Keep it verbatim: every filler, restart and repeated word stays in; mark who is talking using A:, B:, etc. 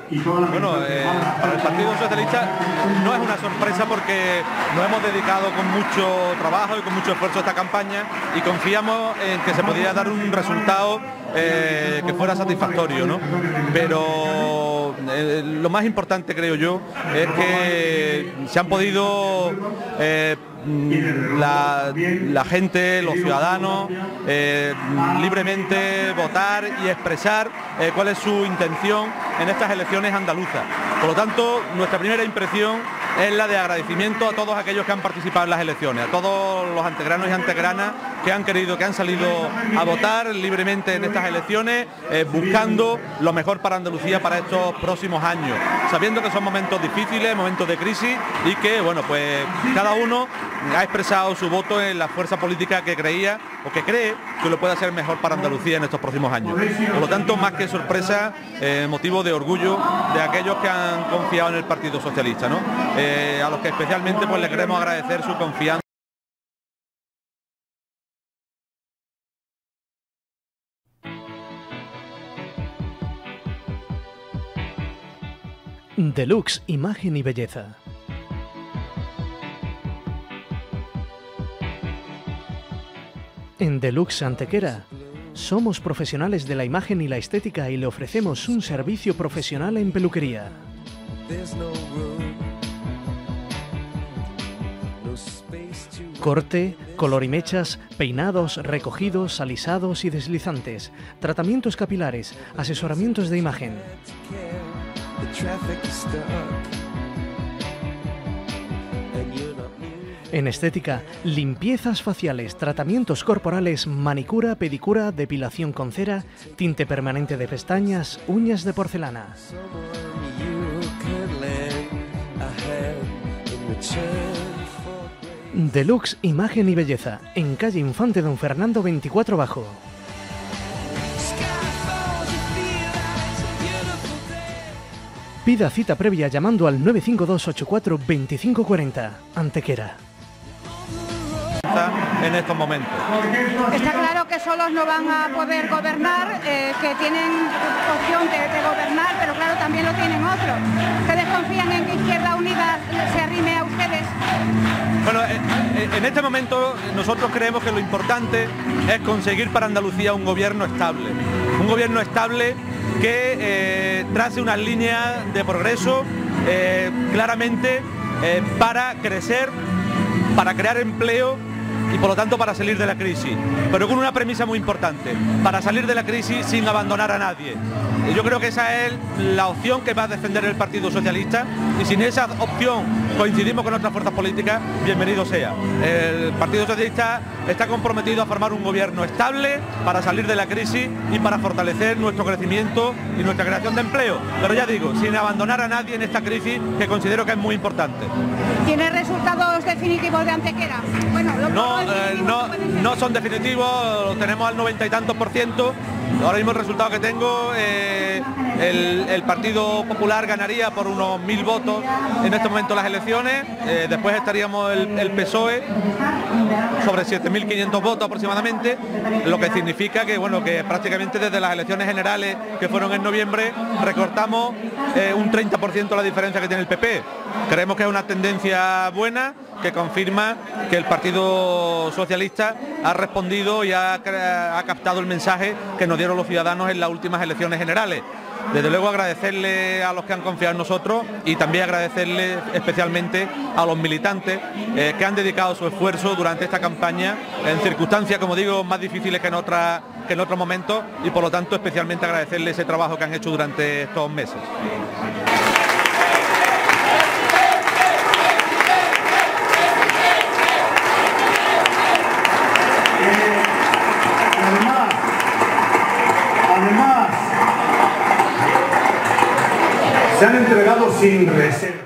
A: Bueno, eh, para el Partido Socialista no es una sorpresa porque nos hemos dedicado con mucho trabajo y con mucho esfuerzo a esta campaña y confiamos en que se podía dar un resultado eh, que fuera satisfactorio, ¿no? Pero eh, lo más importante, creo yo, es que se han podido eh, La, la gente, los ciudadanos, eh, libremente votar y expresar eh, cuál es su intención en estas elecciones andaluzas. Por lo tanto, nuestra primera impresión es la de agradecimiento a todos aquellos que han participado en las elecciones, a todos los antegranos y antegranas que han querido, que han salido a votar libremente en estas elecciones, eh, buscando lo mejor para Andalucía para estos próximos años, sabiendo que son momentos difíciles, momentos de crisis y que, bueno, pues cada uno ha expresado su voto en la fuerza política que creía o que cree que lo puede hacer mejor para Andalucía en estos próximos años. Por lo tanto, más que sorpresa, eh, motivo de orgullo de aquellos que han confiado en el Partido Socialista, ¿no? Eh, a los que especialmente pues le queremos agradecer su confianza.
B: Deluxe Imagen y Belleza. En Deluxe Antequera somos profesionales de la imagen y la estética y le ofrecemos un servicio profesional en peluquería. Corte, color y mechas, peinados, recogidos, alisados y deslizantes, tratamientos capilares, asesoramientos de imagen. En estética, limpiezas faciales, tratamientos corporales, manicura, pedicura, depilación con cera, tinte permanente de pestañas, uñas de porcelana. Deluxe Imagen y Belleza, en calle Infante Don Fernando veinticuatro Bajo. Pida cita previa llamando al nueve cinco dos ocho cuatro dos cinco cuatro cero. Antequera.
A: En estos momentos.
C: Está claro que solos no van a poder gobernar, eh, que tienen opción de, de gobernar, pero claro, también lo tienen otros. ¿Ustedes confían en que Izquierda Unida se arrime a ustedes?
A: Bueno, en este momento nosotros creemos que lo importante es conseguir para Andalucía un gobierno estable. Un gobierno estable que eh, trace unas líneas de progreso eh, claramente eh, para crecer, para crear empleo y por lo tanto para salir de la crisis, pero con una premisa muy importante: para salir de la crisis sin abandonar a nadie. Yo creo que esa es la opción que va a defender el Partido Socialista y sin esa opción coincidimos con otras fuerzas políticas, bienvenido sea. El Partido Socialista está comprometido a formar un gobierno estable para salir de la crisis y para fortalecer nuestro crecimiento y nuestra creación de empleo, pero ya digo, sin abandonar a nadie en esta crisis que considero que es muy importante.
C: ¿Tiene resultados definitivos de Antequera? Bueno, lo
A: no, eh, no, no son definitivos, lo tenemos al noventa y tantos por ciento. Ahora mismo el resultado que tengo, eh, el, el Partido Popular ganaría por unos mil votos en este momento las elecciones, eh, después estaríamos el, el P S O E sobre siete mil quinientos votos aproximadamente, lo que significa que, bueno, que prácticamente desde las elecciones generales que fueron en noviembre recortamos eh, un treinta por ciento la diferencia que tiene el P P. Creemos que es una tendencia buena que confirma que el Partido Socialista ha respondido y ha, ha captado el mensaje que nos dieron los ciudadanos en las últimas elecciones generales. Desde luego agradecerle a los que han confiado en nosotros y también agradecerle especialmente a los militantes eh, que han dedicado su esfuerzo durante esta campaña en circunstancias, como digo, más difíciles que en, otra, que en otros momentos y por lo tanto especialmente agradecerle ese trabajo que han hecho durante estos meses.
D: Se han entregado sin reserva.